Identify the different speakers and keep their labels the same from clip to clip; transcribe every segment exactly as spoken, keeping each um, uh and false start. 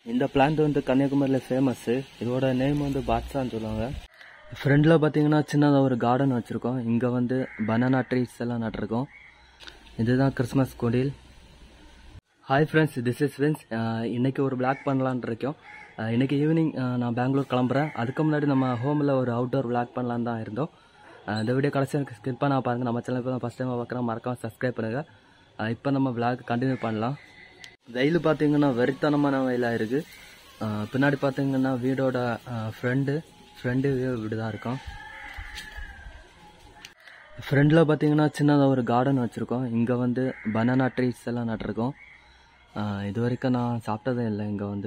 Speaker 1: இந்த பிளான்ட் வந்து கன்னியாகுமரியில் ஃபேமஸ். இதோட நேம் வந்து பாட்ஸான்னு சொல்லுவாங்க. ஃப்ரெண்டில் பார்த்தீங்கன்னா சின்னதாக ஒரு கார்டன் வச்சுருக்கோம். இங்கே வந்து பனானா ட்ரீஸ் எல்லாம் நட்டுருக்கோம். இதுதான் கிறிஸ்மஸ் கொடில். Hi friends, this is Vince. இன்றைக்கி ஒரு விளாக் பண்ணலான் இருக்கோம். இன்றைக்கி ஈவினிங் நான் பெங்களூர் கிளம்புறேன். அதுக்கு முன்னாடி நம்ம ஹோமில் ஒரு அவுட்டோர் விளாக் பண்ணலான்னு தான் இருந்தோம். இந்த வீடியோ கடைசி எனக்கு ஸ்கிப் பண்ண பாருங்கள். நம்ம சேனல் இப்போ தான் ஃபஸ்ட் டைம் பார்க்குறோம், மறக்காம சப்ஸ்கிரைப் பண்ணுங்கள். இப்போ நம்ம விளாக் கண்டினியூ பண்ணலாம். வெயில் பார்த்தீங்கன்னா வெறித்தனமான வெயிலாக இருக்குது. பின்னாடி பார்த்தீங்கன்னா வீடோட ஃப்ரெண்டு ஃப்ரெண்டு வியூ இப்படி தான் இருக்கும். ஃப்ரெண்டில் பார்த்தீங்கன்னா சின்னதாக ஒரு கார்டன் வச்சுருக்கோம். இங்கே வந்து பனானா ட்ரீஸ் எல்லாம் நட்டுருக்கோம். இது வரைக்கும் நான் சாப்பிட்டதே இல்லை. இங்கே வந்து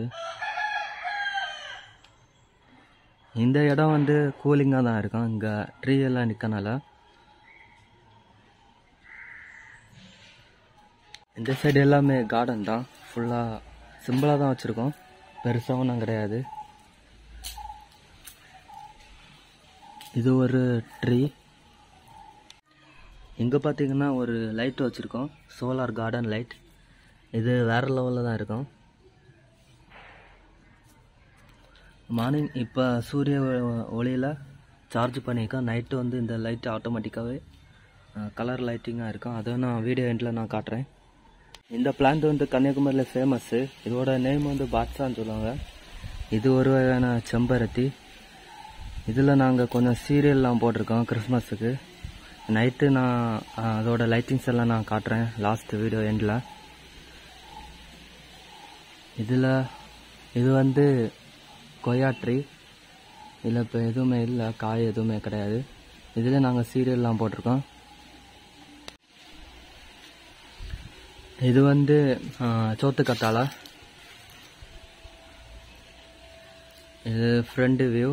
Speaker 1: இந்த இடம் வந்து கூலிங்காக தான் இருக்கும். இங்கே ட்ரீ எல்லாம் நிற்கனால. இந்த சைடு எல்லாமே கார்டன் தான். ஃபுல்லாக சிம்பிளாக தான் வச்சுருக்கோம், பெருசாக ஒன்றும் கிடையாது. இது ஒரு ட்ரீ. இங்கே பார்த்தீங்கன்னா ஒரு லைட் வச்சுருக்கோம், சோலார் கார்டன் லைட். இது வேறு லெவலில் தான் இருக்கும். மார்னிங் இப்போ சூரிய ஒளியில் சார்ஜ் பண்ணியிருக்கோம். நைட்டு வந்து இந்த லைட்டு ஆட்டோமேட்டிக்காகவே கலர் லைட்டிங்காக இருக்கும். அதை நான் வீடியோ எண்டில் நான் காட்டுறேன். இந்த பிளான்ட் வந்து கன்னியாகுமரியில் ஃபேமஸ்ஸு. இதோட நேம் வந்து பாட்ஸான்னு சொல்லுவாங்க. இது ஒரு வகையான செம்பருத்தி. இதில் நாங்கள் கொஞ்சம் சீரியல்லாம் போட்டிருக்கோம் கிறிஸ்மஸுக்கு. நைட்டு நான் அதோட லைட்டிங்ஸ் எல்லாம் நான் காட்டுறேன் லாஸ்ட் வீடியோ எண்டில். இதில் இது வந்து கொய்யா ட்ரீ. இதில் இப்போ எதுவுமே இல்லை, காய் எதுவுமே கிடையாது. இதில் நாங்கள் சீரியல்லாம் போட்டிருக்கோம். இது வந்து சோத்துக்கத்தாழை. இது ஃப்ரண்ட் வியூ.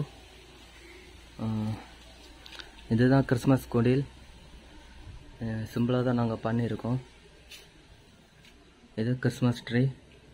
Speaker 1: இதுதான் கிறிஸ்மஸ் கொடில். சிம்பிளாக தான் நாங்கள் பண்ணியிருக்கோம். இது கிறிஸ்மஸ் ட்ரீ.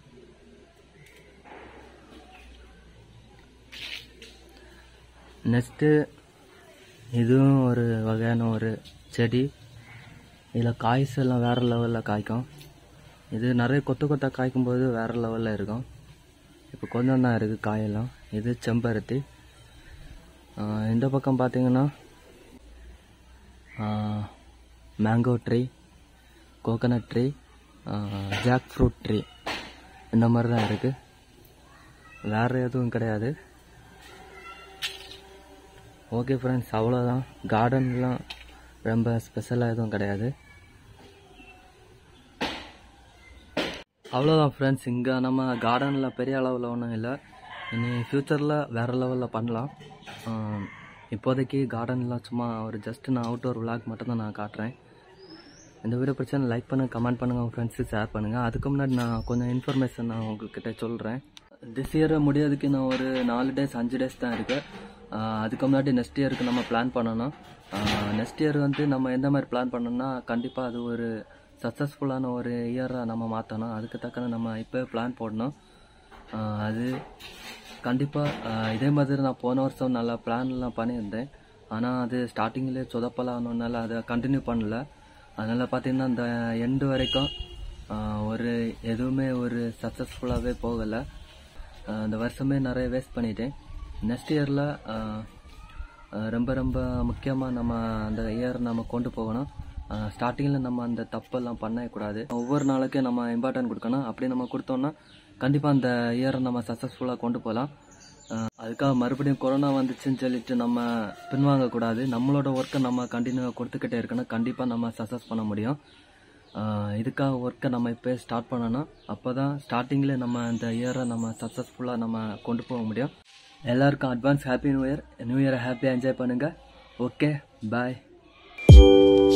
Speaker 1: நெக்ஸ்ட்டு இதுவும் ஒரு வகையான ஒரு செடி. இதில் காய்ஸ் எல்லாம் வேறு லெவலில் காய்க்கும். இது நிறைய கொத்து கொத்தாக காய்க்கும்போது வேறு லெவலில் இருக்கும். இப்போ கொஞ்சம் தான் இருக்குது காயெல்லாம். இது செம்பருத்தி. இந்த பக்கம் பார்த்தீங்கன்னா mango tree, coconut tree, jackfruit tree, இந்த மாதிரி தான் இருக்குது. வேறு எதுவும் கிடையாது. ஓகே ஃப்ரெண்ட்ஸ், அவ்வளோதான். கார்டன்லாம் ரொம்ப ஸ்பெஷலாக எதுவும் கிடையாது. அவ்வளோதான் ஃப்ரெண்ட்ஸ். இங்கே நம்ம கார்டனில் பெரிய அளவில் ஒன்றும் இல்லை. இனி ஃப்யூச்சரில் வேறு லெவலில் பண்ணலாம். இப்போதைக்கு கார்டன்லாம் சும்மா ஒரு ஜஸ்ட் நான் அவுட்டோர் விளாக் மட்டும் தான் நான் காட்டுறேன். இந்த வீடியோ பிரச்சனை லைக் பண்ணுங்கள், கமெண்ட் பண்ணுங்கள், உங்கள் ஃப்ரெண்ட்ஸுக்கு ஷேர் பண்ணுங்கள். அதுக்கு முன்னாடி நான் கொஞ்சம் இன்ஃபர்மேஷன் நான் உங்கள்கிட்ட சொல்கிறேன். திஸ் இயர் முடியாதுக்கு நான் ஒரு நாலு டேஸ் அஞ்சு டேஸ் தான் இருக்குது. அதுக்கு முன்னாடி நெக்ஸ்ட் இயருக்கு நம்ம பிளான் பண்ணணும். நெக்ஸ்ட் இயர் வந்து நம்ம எந்த மாதிரி பிளான் பண்ணோம்னா கண்டிப்பாக அது ஒரு சக்ஸஸ்ஃபுல்லான ஒரு இயராக நம்ம மாற்றணும். அதுக்கு தக்கன நம்ம இப்போ பிளான் போடணும். அது கண்டிப்பாக இதே மாதிரி நான் போன வருஷம் நல்லா பிளான்லாம் பண்ணியிருந்தேன். ஆனால் அது ஸ்டார்டிங்கிலே சொதப்பலானனால அதை கண்டினியூ பண்ணல. அதனால் பார்த்திங்கன்னா இந்த எண்டு வரைக்கும் ஒரு எதுவுமே ஒரு சக்ஸஸ்ஃபுல்லாகவே போகலை. இந்த வருஷமே நிறைய வேஸ்ட் பண்ணிட்டேன். நெக்ஸ்ட் இயரில் ரொம்ப ரொம்ப முக்கியமாக நம்ம அந்த இயர் நம்ம கொண்டு போகணும். ஸ்டார்டிங்கில் நம்ம அந்த தப்பெல்லாம் பண்ணக்கூடாது. ஒவ்வொரு நாளைக்கும் நம்ம இம்பார்ட்டன்ட் கொடுக்கணும். அப்படி நம்ம கொடுத்தோன்னா கண்டிப்பாக அந்த இயரை நம்ம சக்ஸஸ்ஃபுல்லாக கொண்டு போகலாம். அதுக்காக மறுபடியும் கொரோனா வந்துச்சுன்னு சொல்லிட்டு நம்ம பின்வாங்கக்கூடாது. நம்மளோட ஒர்க்கை நம்ம கண்டினியூவாக கொடுத்துக்கிட்டே இருக்கணும். கண்டிப்பாக நம்ம சக்ஸஸ் பண்ண முடியும். இதுக்காக ஒர்க்கை நம்ம இப்போ ஸ்டார்ட் பண்ணணும். அப்போ தான் ஸ்டார்டிங்கில் நம்ம அந்த இயரை நம்ம சக்ஸஸ்ஃபுல்லாக நம்ம கொண்டு போக முடியும். எல்லாருக்கும் advance happy new year. New இயரை ஹாப்பியாக என்ஜாய் பண்ணுங்கள். ஓகே, பாய்.